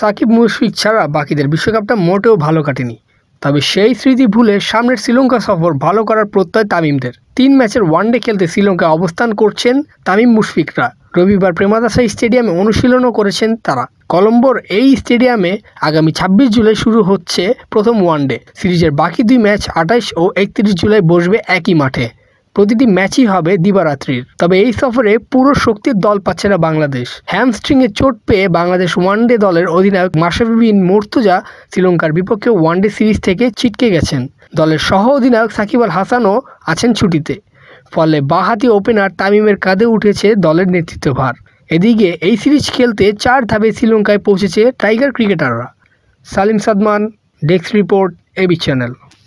সাকিব মুশফিক ছাড়া বাকিদের বিশ্বকাপটা মোটেও ভালো কাটেনি। তবে সেই স্মৃতি ভুলে সামনের শ্রীলঙ্কা সফর ভালো করার প্রত্যয় তামিমদের। ৩ ম্যাচের ওয়ানডে খেলতে শ্রীলঙ্কায় অবস্থান করছেন তামিম মুশফিকরা। রবিবার প্রেমাদাসা স্টেডিয়ামে অনুশীলনও করেছেন তারা। কলম্বোর এই স্টেডিয়ামে আগামী ২৬ জুলাই শুরু হচ্ছে প্রথম ওয়ানডে সিরিজের বাকি ২ ম্যাচ ২৮ ও ৩১ জুলাই বসবে একই মাঠে। প্রতিটি ম্যাচই হবে দিবারাত্রির। তবে এই সফরে পুরো শক্তির দল পাচ্ছে না বাংলাদেশ। হ্যামস্ট্রিংয়ে চোট পেয়ে বাংলাদেশ ওয়ানডে দলের অধিনায়ক মাশরাফি বিন মুর্তজা শ্রীলঙ্কার বিপক্ষে ওয়ানডে সিরিজ থেকে ছিটকে গেছেন। দলের সহ অধিনায়ক সাকিব আল হাসানও আছেন ছুটিতে। ফলে বাঁহাতি ওপেনার তামিমের কাঁধে উঠেছে দলের নেতৃত্বভার। এদিকে এই সিরিজ খেলতে ৪ ধাপে শ্রীলঙ্কায় পৌঁছেছে টাইগার ক্রিকেটাররা। Salim Sadman, desk report, AB channel.